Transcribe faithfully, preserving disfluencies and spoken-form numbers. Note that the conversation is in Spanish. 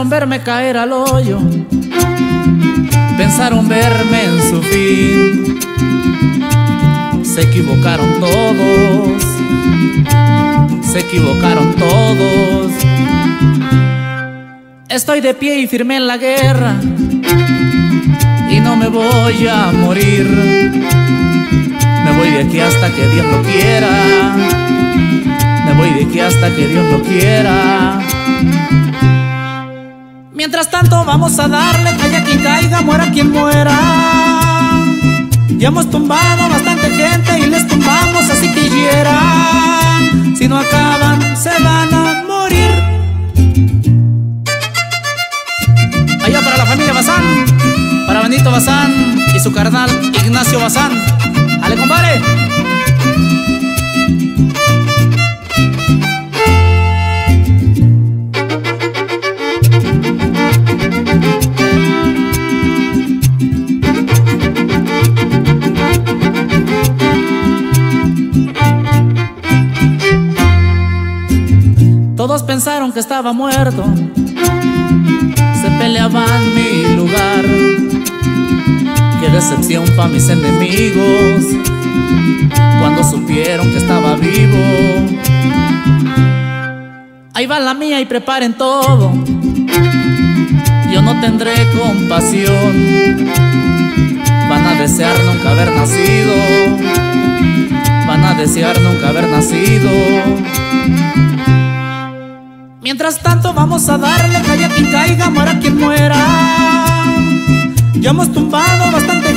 Pensaron verme caer al hoyo, pensaron verme en su fin. Se equivocaron todos, se equivocaron todos. Estoy de pie y firme en la guerra, y no me voy a morir. Me voy de aquí hasta que Dios lo quiera, me voy de aquí hasta que Dios lo quiera. Mientras tanto vamos a darle, caiga quien caiga, muera quien muera. Ya hemos tumbado bastante gente y les tumbamos así que hieran. Si no acaban se van a morir. Allá para la familia Bazán, para Benito Bazán y su carnal Ignacio Bazán. ¡Ale, compadre! Todos pensaron que estaba muerto, se peleaban mi lugar. Qué decepción pa' mis enemigos cuando supieron que estaba vivo. Ahí va la mía y preparen todo, yo no tendré compasión. Van a desear nunca haber nacido, van a desear nunca haber nacido. Mientras tanto vamos a darle, caiga quien caiga, muera quien muera. Ya hemos tumbado bastante